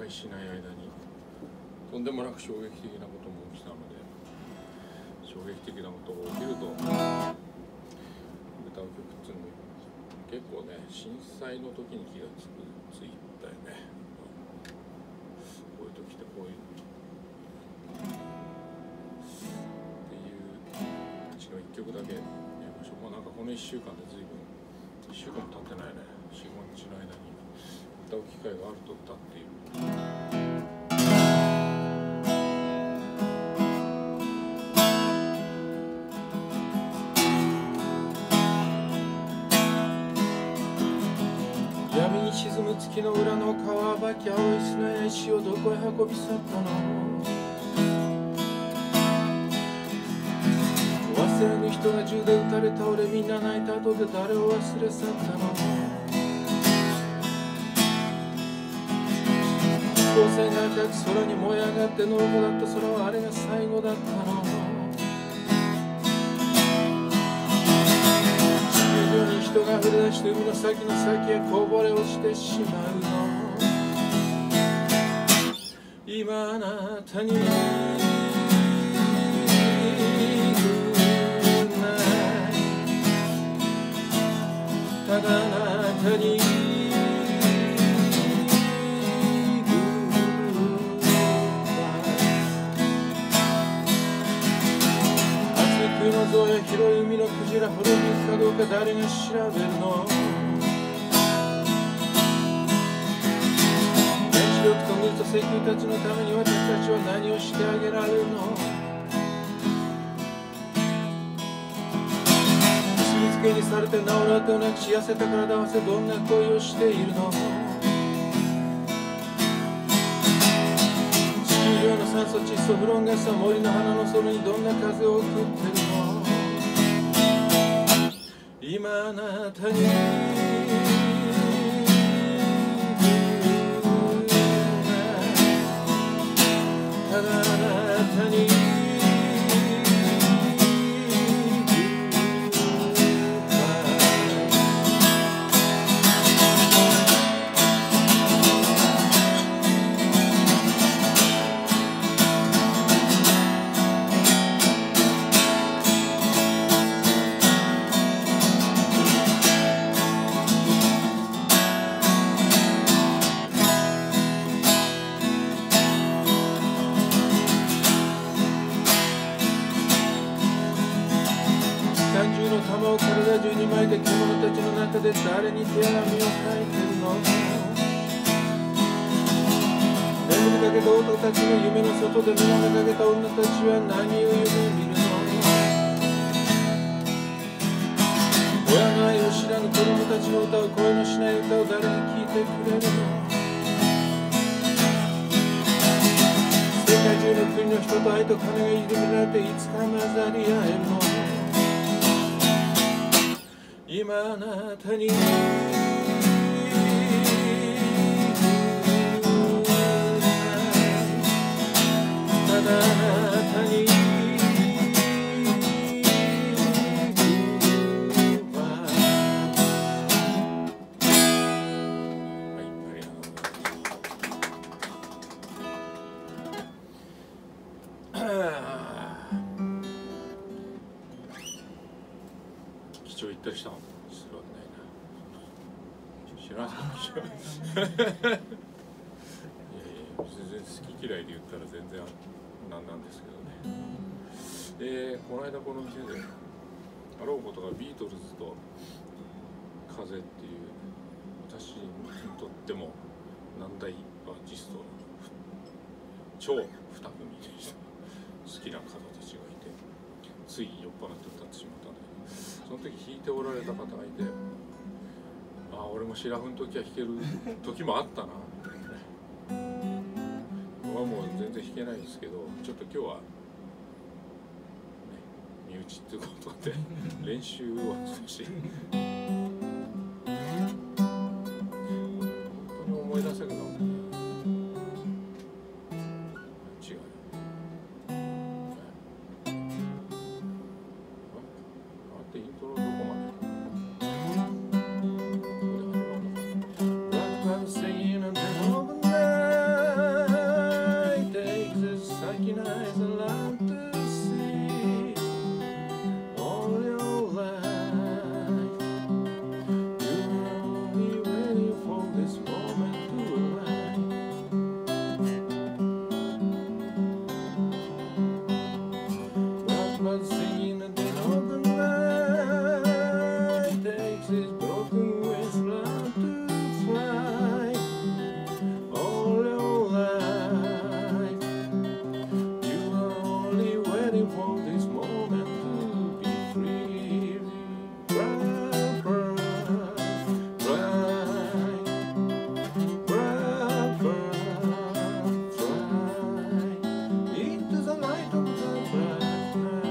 配しない間にとんでもなく衝撃的なことも起きたので、衝撃的なことが起きると歌う曲っていうのも結構ね、震災の時に気がついたよね。こういう時ってこういうっていううちの1曲だけやりましょう。もうなんかこの1週間で随分1週間も経ってないね、4、5日の間に歌う機会があると歌っている。闇に沈む月の裏の川ばき青い砂や石をどこへ運び去ったの。忘れぬ人が銃で撃たれ倒れ、みんな泣いた後で誰を忘れ去ったの。光線が赤く空に燃え上がって、のどかだった空はあれが最後だったの。地球上に人が溢れ出して海の先の先へこぼれ落ちてしまうの。今あなたにただあなたに熱くの象や広い海のクジラほど水かどうか誰が調べるの。原子力と水と石油たちのために私たちは何をしてあげられるの。つけにされて治るあてをなくし、痩せた体合わせどんな恋をしているの。地球上の酸素窒素フロンガスは森の花の空にどんな風を送ってるの。今あなたにただあなたに体中に巻いて獣たちの中で誰に手紙を書いてるの。眠りかけた男たちの夢の外で目がかけた女たちは何を夢見るの。親の愛を知らぬ子供たちの歌う声のしない歌を誰が聴いてくれるの。世界中の国の人と愛と金が入れられていつか混ざり合えるの。今あなたにただあなたに貴重行ったりしたのするわけないな。知らない。いやいや、全然好き嫌いで言ったら全然なんなんですけどね。この間この店であろうことがビートルズと風っていう私にとっても難題アーティストの超2組でした。好きな方たちがいてつい酔っ払って歌ってしまったんだけど、その時弾いておられた方がいて、ああ俺もシラフの時は弾ける時もあったなみたいなね。僕はもう全然弾けないんですけど、ちょっと今日はね身内っていうことで練習を少し本当に思い出せるの違う。イントロどこまでWhat I'm saying and then over now takes its broken wings learn to fly all your life. You are only waiting for this moment to be free. Fly, fly, fly, fly, fly into the light of the bright night.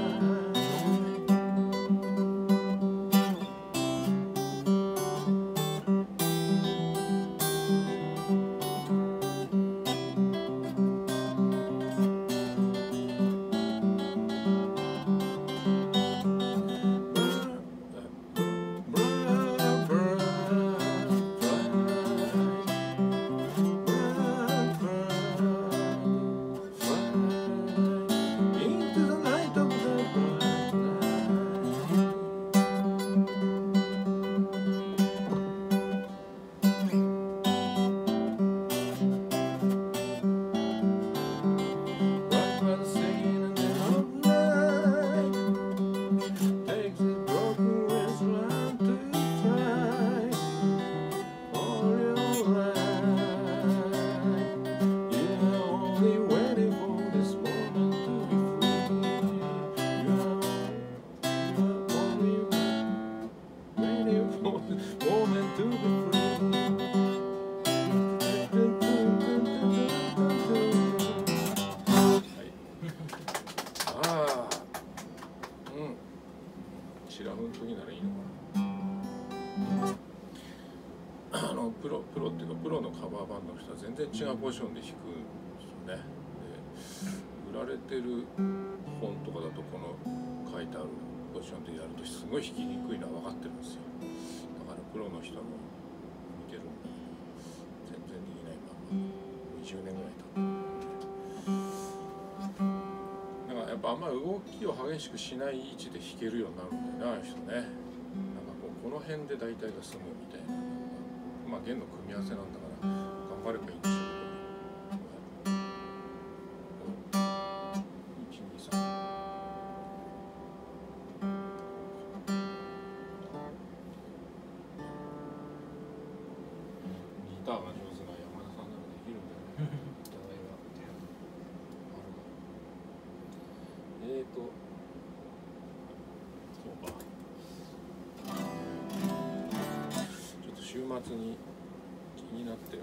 シラフの時ならいいのかな。プロっていうかプロのカバーバンドの人は全然違うポジションで弾くんですよね。で売られてる本とかだとこの書いてあるポジションでやるとすごい弾きにくいのは分かってるんですよ。だからプロの人の見てるんだけど全然できないまま20年ぐらい経ってだからやっぱあんまり動きを激しくしない位置で弾けるようになるんだよね、ああいう人ね。なんかこの辺で大体が済むみたいな、まあ弦の組み合わせなんだから頑張ればいいんでしょうけど。ギターが上手な山田さんならできるんだよね。お互いがそうか。ちょっと週末に気になって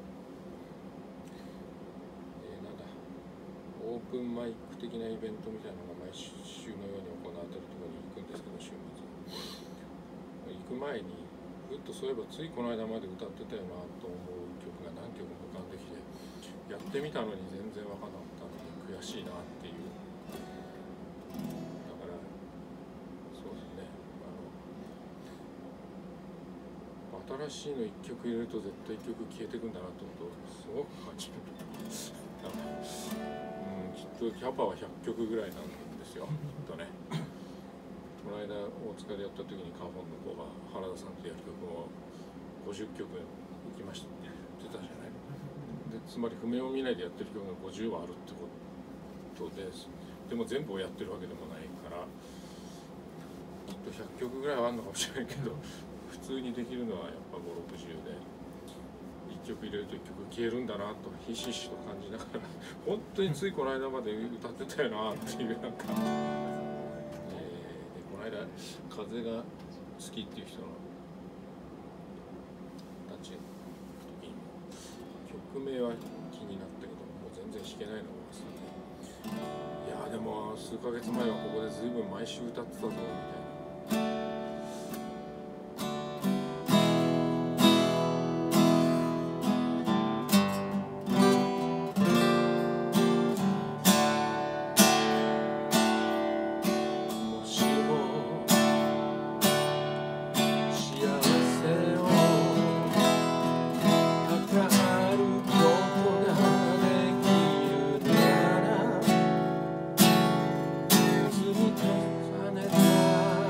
なんだオープンマイク的なイベントみたいなのが毎週のように行われてるところに行くんですけど、週末行く前にふっとそういえばついこの間まで歌ってたよなと思う曲が何曲も浮かんできて、やってみたのに全然分からなかったので悔しいなっていう。だからそうですね、新しいの1曲入れると絶対1曲消えてくんだなと思うとすごく感じる。きっとキャパは100曲ぐらいなんですよ、きっとね。この間大塚でやった時にカホンの子が原田さんとやる曲を50曲いきましたって言ってたじゃない。でつまり譜面を見ないでやってる曲が50はあるってことです。でも全部をやってるわけでもないからきっと100曲ぐらいはあるのかもしれないけど普通にできるのはやっぱ5、60で1曲入れると1曲消えるんだなとひしひしと感じながら本当についこの間まで歌ってたよなっていうなんか。この間風が好きっていう人のたちの時に曲名は気になったけどもう全然弾けないのがさ、いやでも数ヶ月前はここで随分毎週歌ってたぞみたいな。積み重ねた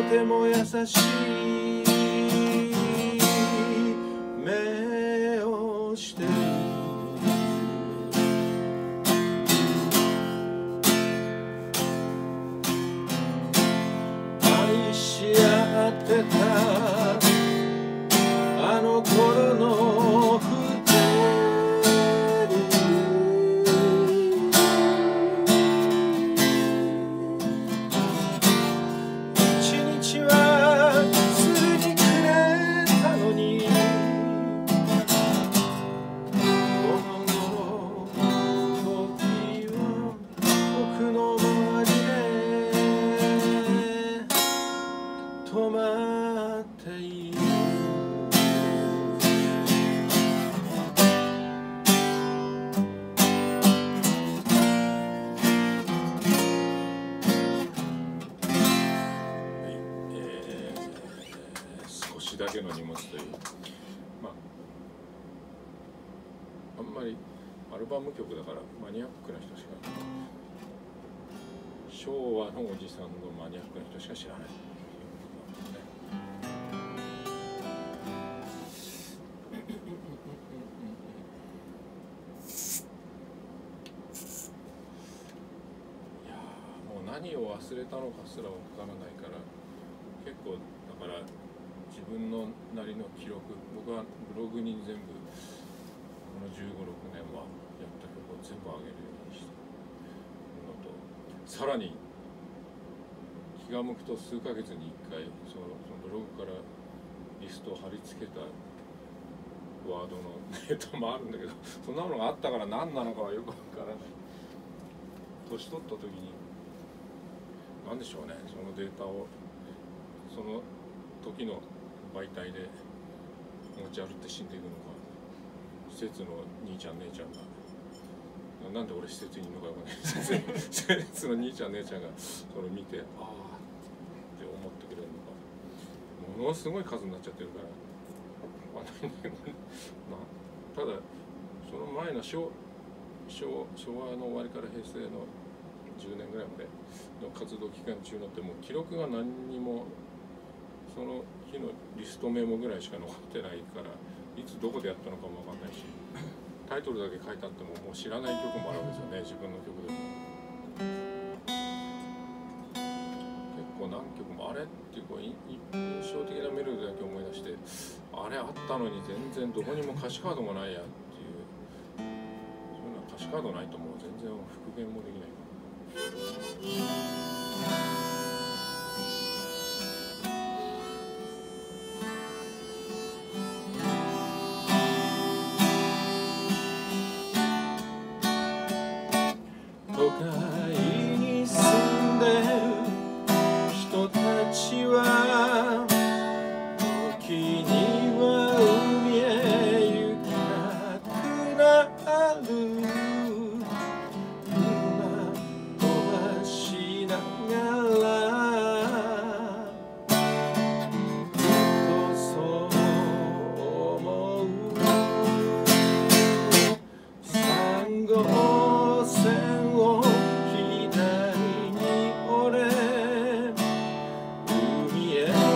ても優しい目をしてる。愛し合ってたあの頃の二人、一日はすぐに暮れたのに、この頃時は僕の周りで止まっている。少しだけの荷物という、まあ、あんまりアルバム曲だからマニアックな人しか、昭和のおじさんのマニアックな人しか知らない。何を忘れたのかすらわからないから、結構だから自分のなりの記録、僕はブログに全部この15、16年はやった曲を全部上げるようにしたのと、さらに気が向くと数ヶ月に1回そのブログからリストを貼り付けたワードのデータもあるんだけど、そんなものがあったから何なのかはよくわからない。年取った時になんでしょうね、そのデータをその時の媒体で持ち歩って死んでいくのか、施設の兄ちゃん姉ちゃんが、なんで俺施設にいるのかよくない施設の兄ちゃん姉ちゃんがそれを見て、ああって思ってくれるのか、ものすごい数になっちゃってるからわかんないんだけどね。まあ、ただその前の昭和の終わりから平成の10年ぐらいまでの活動期間中のって、もう記録が何にもその日のリストメモぐらいしか残ってないから、いつどこでやったのかも分かんないし、タイトルだけ書いてあってももう知らない曲もあるわけですよね、自分の曲でも。結構何曲もあれっていう印象的なメロディーだけ思い出して、あれあったのに全然どこにも歌詞カードもないやっていう、そういうのは歌詞カードないともう全然復元もできない。都会に住んでる人たちは時には海へ行きたくなる。海へ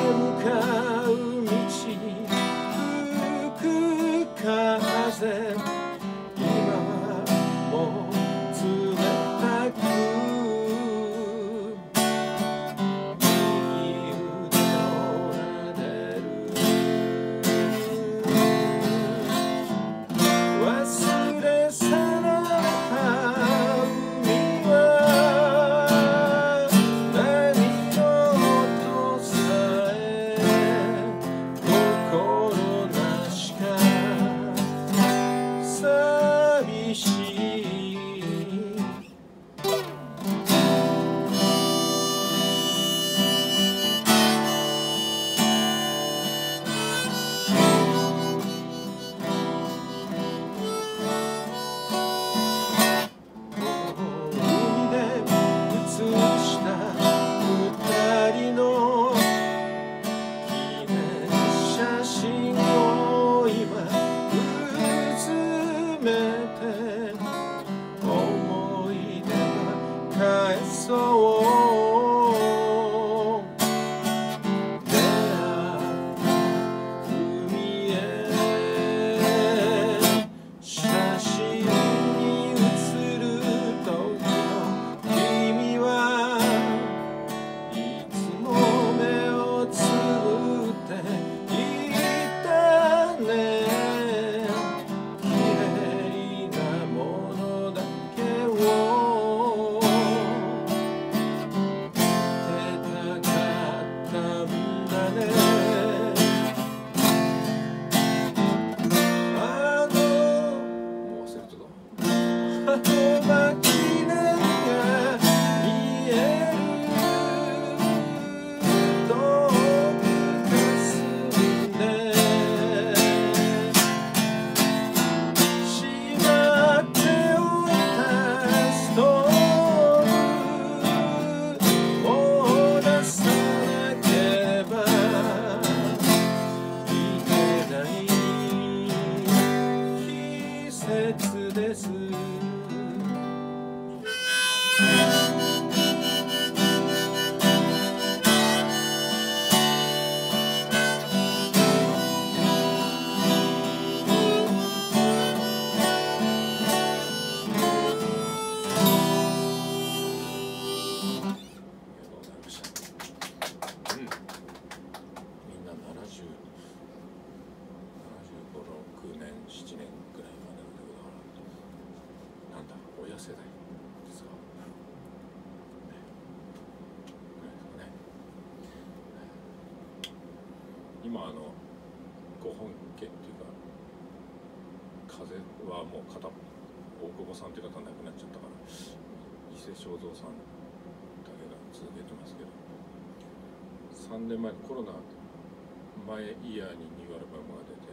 今ご本家っていうか風はもう大久保さんっていう方亡くなっちゃったから伊勢正蔵さんだけが続けてますけど、3年前のコロナ前イヤーにニューアルバムが出て、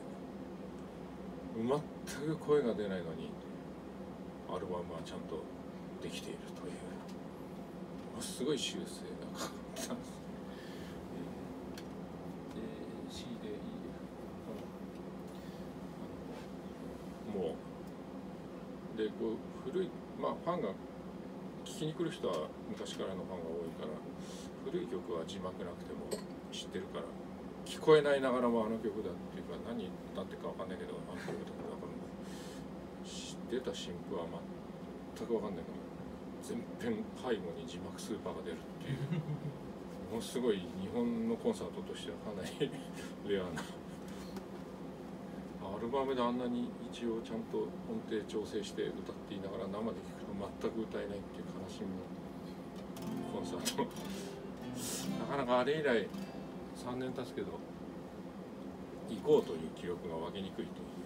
全く声が出ないのにアルバムはちゃんとできているという、すごい修正がかかったんです。C でいいもうでこう古い、まあファンが聴きに来る人は昔からのファンが多いから、古い曲は字幕なくても知ってるから、聞こえないながらもあの曲だっていうか、何だってかわかんないけどあの曲だから、知ってた新譜は全くわかんないから、全編背後に字幕スーパーが出るっていうものすごい日本のコンサートとしてはかなりレアなアルバムであんなに一応ちゃんと音程調整して歌っていながら生で聴くと全く歌えないっていう悲しみのコンサートなかなかあれ以来3年経つけど行こうという記憶が湧きにくいという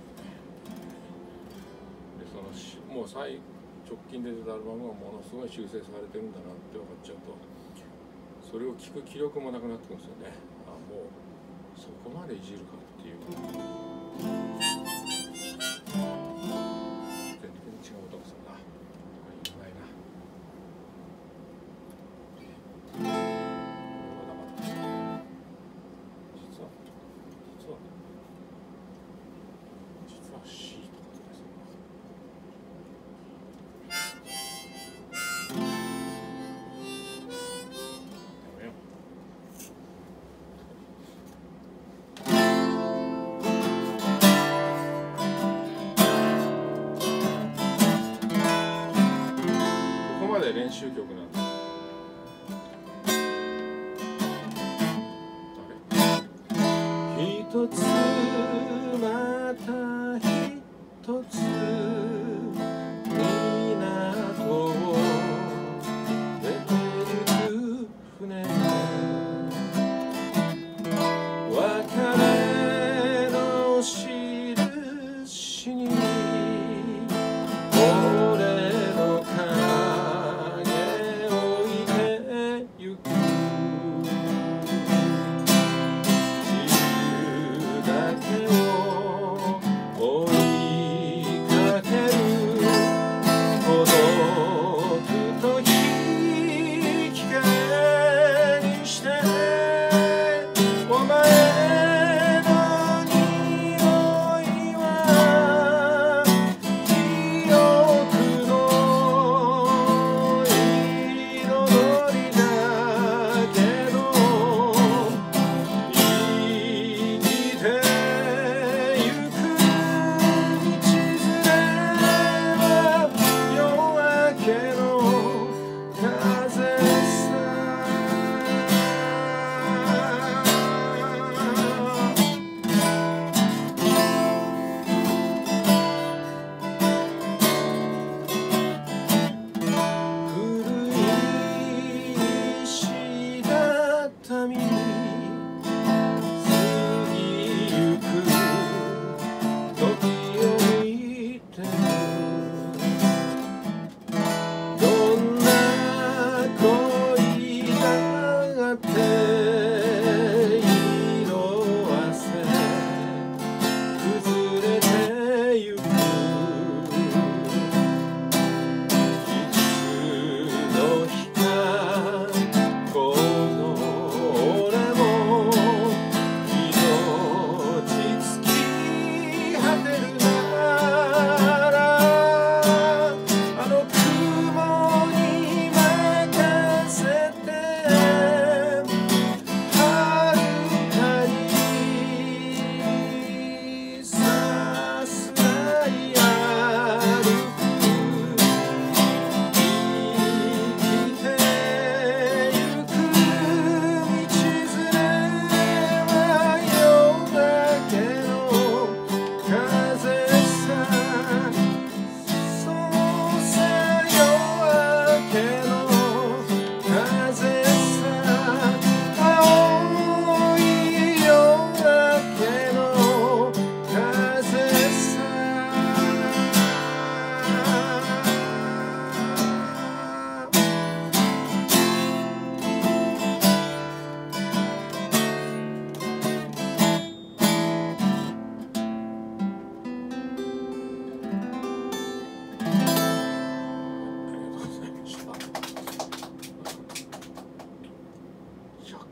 で、もう直近で出たアルバムがものすごい修正されてるんだなって分かっちゃうと、それを聴く気力もなくなってくるんですよね。もうそこまでいじるかっていう。全然違う音がするな。これいらないな。これはだから実は C とかですね。練習曲なんです。一つまた一つ港を出てゆく船、別れの印に俺の追い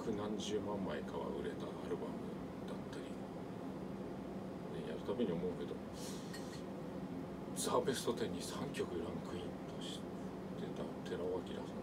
何十万枚かは売れたアルバムだったり、ね、やるたびに思うけどザ・ベスト10に3曲ランクインとしてた寺尾明さん、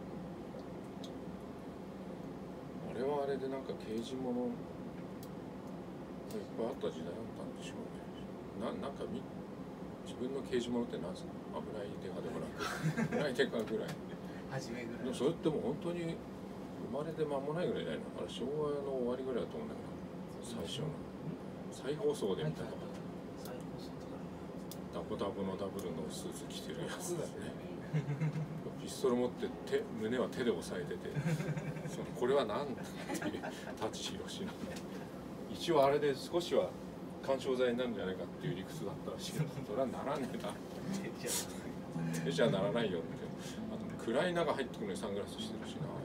あれはあれでなんか刑事物がいっぱいあった時代だったんでしょうね。なんか自分の刑事物って何ですか、危ないデカでもなく危ないデカぐらい初めぐらい。 それってもう本当に生まれて間もないぐらいじゃないの、あれ昭和の終わりぐらいだと思うんだけど、最初の再放送で見たかも。 再放送とかダボダボのダブルのスーツ着てるやつですねピストル持って胸は手で押さえててこれは何だっていう舘ひろしの一応あれで少しは緩衝材になるんじゃないかっていう理屈だったらしいけど、それはならねえなじゃあならないよって。あと暗い中入ってくるのにサングラスしてるしな、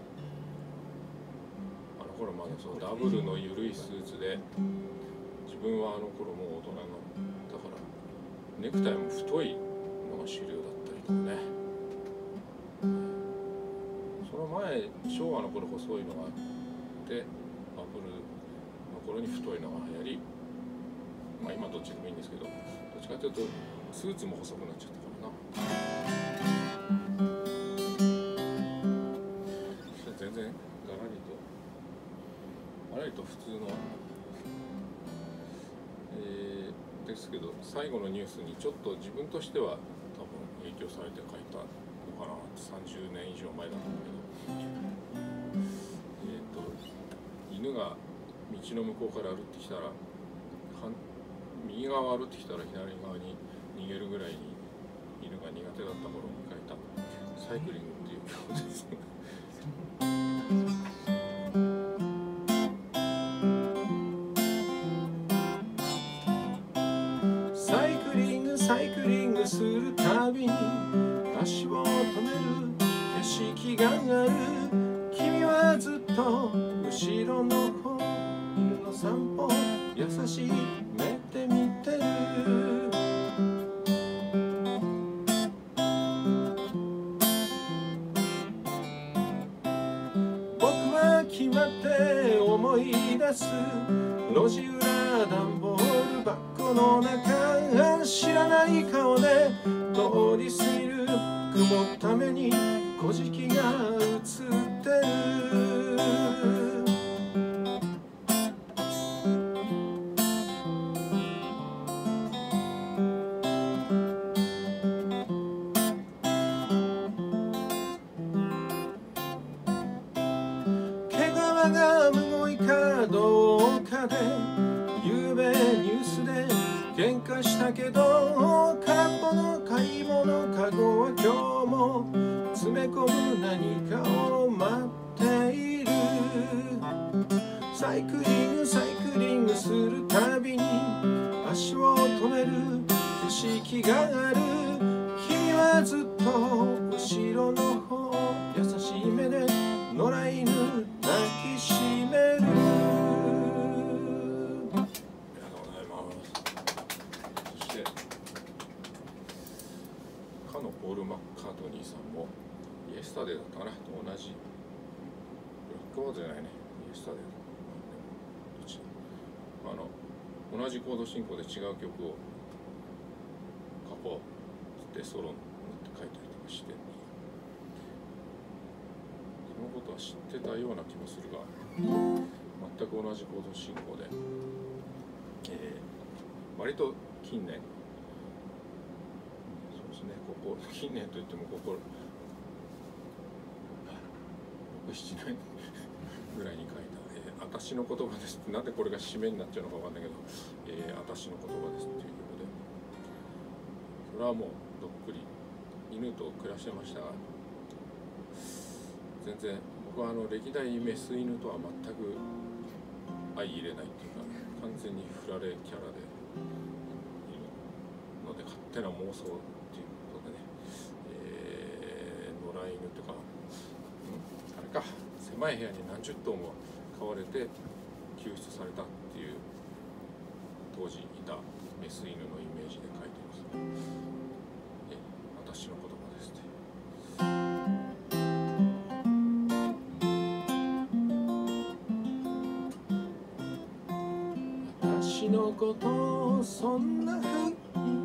あの頃まだそうダブルの緩いスーツで、自分はあの頃もう大人のだからネクタイも太いのが主流だったりとかね、その前昭和の頃細いのがあってバブルの頃に太いのが流行り、まあ今どっちでもいいんですけど、どっちかというとスーツも細くなっちゃったからな。全然ガラリと普通の、ですけど、最後のニュースにちょっと自分としては多分影響されて書いたのかなって30年以上前だと思うけど、犬が道の向こうから歩ってきたら右側歩ってきたら左側に逃げるぐらいに犬が苦手だった頃に書いた「サイクリング」っていう曲ですサイクリングするたびに足を止める景色がある。君はずっと後ろの方、犬の散歩優しい目で見てる。僕は決まって思い出す、路地裏段ボール箱の中、知らない顔で通り過ぎる曇った目に小じきが映ってる。毛皮がむごいかどうかで、ゆうべニュースで喧嘩したけど、空っぽの買い物かごは今日も詰め込む何かを待っている。サイクリングするたびに足を止める景色がある。君はずっと後ろの方、優しい目で野良犬抱きしめる。ポール・マッカートニーさんもイエスタデーだったかなと同じ、ブラックバードじゃないね、イエスタデーだどっち同じコード進行で違う曲を書こうってソロになって書いたりとかして、そのことは知ってたような気もするが、全く同じコード進行で、割と近年、ここ近年といってもここ6、7年ぐらいに書いた「私の言葉です」って、なんでこれが締めになっちゃうのかわかんないけど「私の言葉です」っていう曲で、それはもうどっくり犬と暮らしてましたが、全然僕は歴代メス犬とは全く相入れないっていうか、完全に振られキャラでいるので、勝手な妄想っていうことでね、野良犬とか、あれか、狭い部屋に何十頭も飼われて救出されたっていう当時いたメス犬のイメージで書いてますね。私の言葉ですね。 私のことをそんなふうに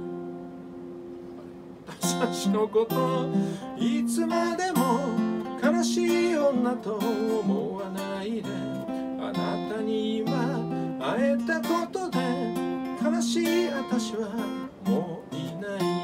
私のことをいつまでも悲しい女と思わないであなたに今会えたことで悲しい私はもういない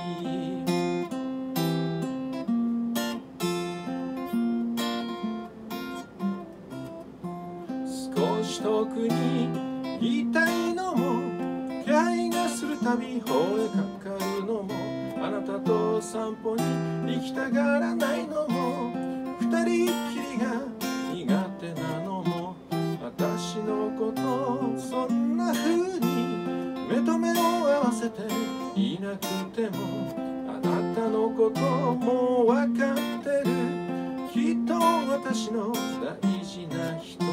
少し遠くにいたいのも気配がするたび吠えかかるのもあなたと散歩に行きたがらないのも二人きりが苦手なのも私のことをそんな風に目と目を合わせていなくてもあなたのこともう分かってるきっと私の大事な人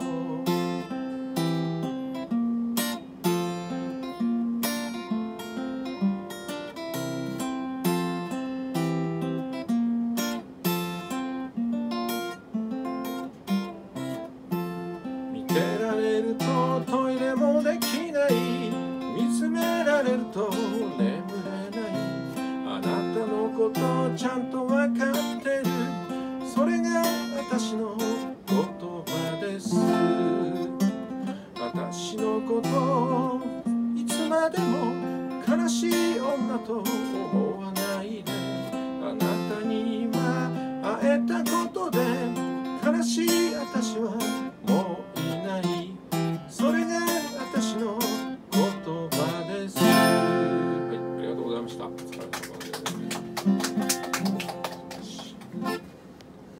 見てられるとトイレもできない見つめられると眠れないあなたのことちゃんと分かってるそれが私の言葉です私のことをいつまでも悲しい女と思わないであなたに今会えたことで悲しい私は